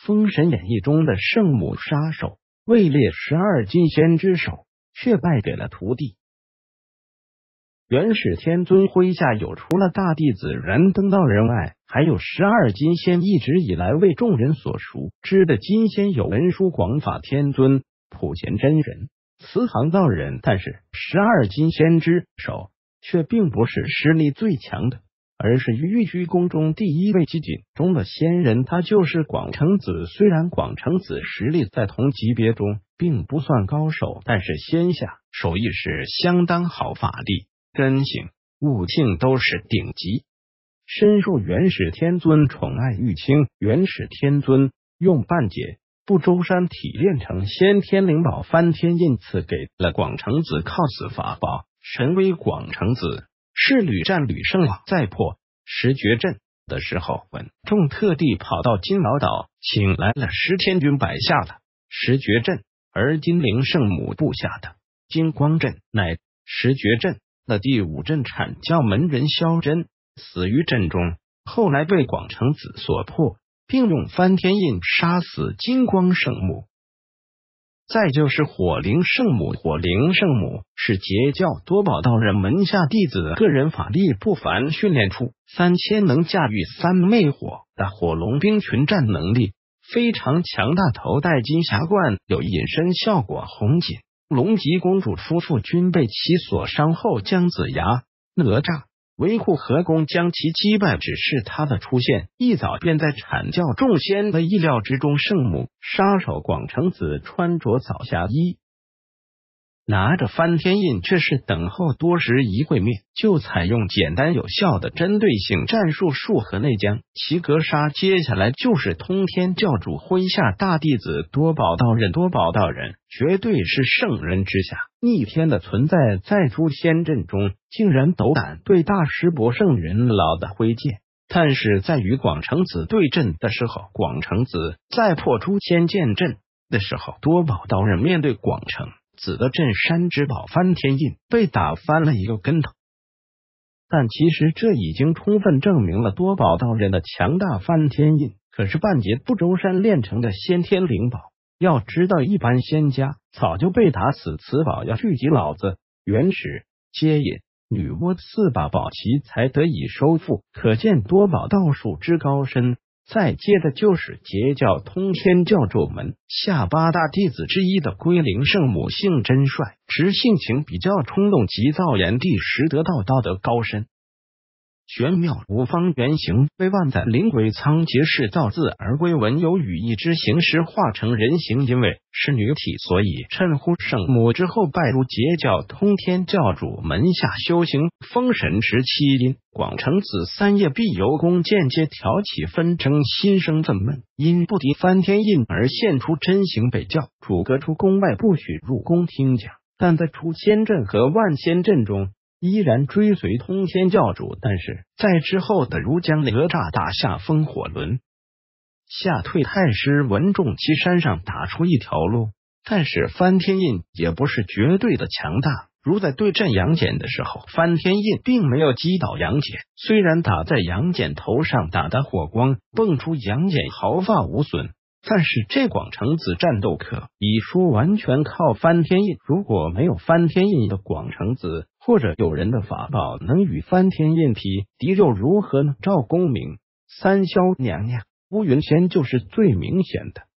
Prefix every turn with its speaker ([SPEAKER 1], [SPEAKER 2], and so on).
[SPEAKER 1] 封神演义》中的圣母杀手，位列12金仙之首，却败给了徒弟。元始天尊麾下有除了大弟子燃灯道人外，还有12金仙。一直以来为众人所熟知的金仙有文殊广法天尊、普贤真人、慈航道人，但是12金仙之首却并不是实力最强的，而是玉虚宫中第一位机警中的仙人，他就是广成子。虽然广成子实力在同级别中并不算高手，但是仙下手艺是相当好，法力、根性、悟性都是顶级，深受元始天尊宠爱。玉清元始天尊用半解不周山体炼成先天灵宝翻天印，赐给了广成子，靠此法宝神威广成子。是屡战屡胜啊！在破十绝阵的时候，文仲特地跑到金毛岛，请来了十天军摆下了十绝阵，而金陵圣母布下的金光阵乃十绝阵的第5阵。阐教门人萧真死于阵中，后来被广成子所破，并用翻天印杀死金光圣母。再就是火灵圣母，火灵圣母是截教多宝道人门下弟子，个人法力不凡，训练出3000能驾驭3昧火的火龙兵群战能力非常强大，头戴金霞冠，有隐身效果。红锦龙吉公主夫妇均被其所伤后，姜子牙、哪吒、维护合攻将其击败，只是他的出现一早便在阐教众仙的意料之中。圣母杀手广成子穿着早霞衣，拿着翻天印，却是等候多时，一会面就采用简单有效的针对性战术，束河内将其格杀。接下来就是通天教主麾下大弟子多宝道人，多宝道人绝对是圣人之下逆天的存在，在诸天阵中竟然斗胆对大师伯圣人老的挥剑。但是在与广成子对阵的时候，广成子在破诸天剑阵的时候，多宝道人面对广成子的镇山之宝翻天印被打翻了一个跟头。但其实这已经充分证明了多宝道人的强大。翻天印可是半截不周山炼成的先天灵宝，要知道一般仙家早就被打死，此宝要聚集老子、元始、接引、女娲4把宝旗才得以收复，可见多宝道术之高深。再接着就是截教通天教主门下8大弟子之一的龟灵圣母，性真率直，性情比较冲动，急躁炎帝时得道道德高深玄妙无方，原型为万载灵鬼仓颉是造字而归，文有语义之形时化成人形，因为是女体，所以称呼圣母。之后拜入截教通天教主门下修行封神17因，广成子3夜必由弓间接挑起纷争，心生愤懑，因不敌翻天印而现出真形北教主，隔出宫外不许入宫听讲，但在出仙阵和万仙阵中依然追随通天教主。但是在之后的如将哪吒打下风火轮，吓退太师文仲其山上打出一条路，但是翻天印也不是绝对的强大。如在对阵杨戬的时候，翻天印并没有击倒杨戬，虽然打在杨戬头上，打的火光迸出，杨戬毫发无损，但是这广成子战斗可以说完全靠翻天印。如果没有翻天印的广成子，或者有人的法宝能与翻天印匹敌，又如何呢？赵公明、三霄娘娘、乌云仙就是最明显的。